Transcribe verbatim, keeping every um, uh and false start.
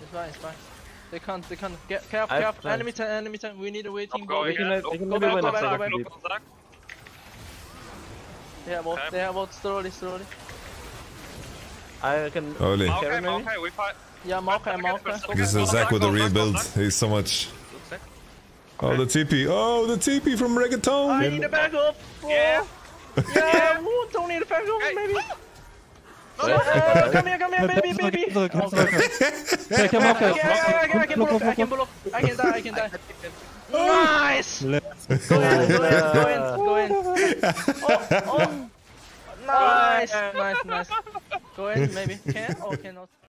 It's fine, it's fine. They can't, they can't. Get careful, careful. Enemy tank, enemy tank. We need a waiting ball. They can, they can go back, go back, back, go go back. back. They have ult, they have ult. Slowly, slowly. I can. Early. Okay, okay, we fight. Yeah, Maokai, Maokai. This is Zach with the rebuild. He's so much. Oh, the T P. Oh, the T P from Reggaeton. I need a backup. Yeah. Yeah, Woo, don't need a backup, maybe. No, no, Uh, come here, come here, baby, baby. Look, look, Okay. okay, come on, Okay, I can, I can block, I can block. I can die, I can die. Nice! Go in, go in, go in, go in. Oh, oh. Nice, nice, nice. Go in, maybe. Can or cannot.